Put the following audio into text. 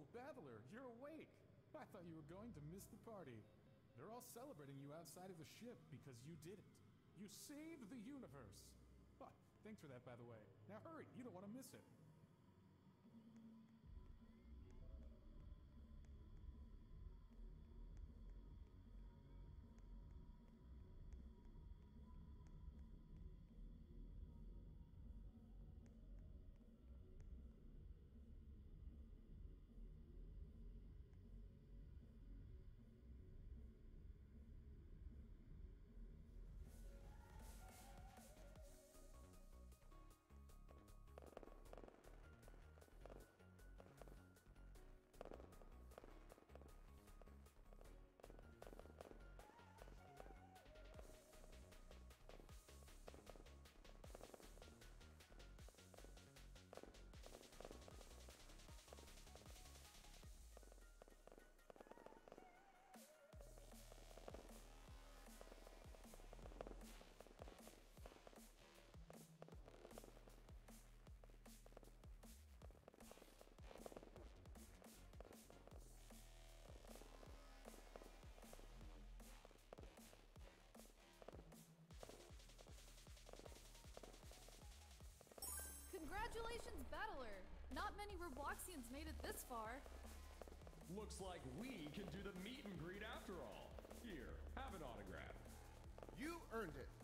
Battler, you're awake. I thought you were going to miss the party. They're all celebrating you outside of the ship because you did it. You saved the universe. Huh, thanks for that, by the way. Now hurry, you don't want to miss it. Congratulations, Battler! Not many Robloxians made it this far. Looks like we can do the meet and greet after all. Here, have an autograph. You earned it.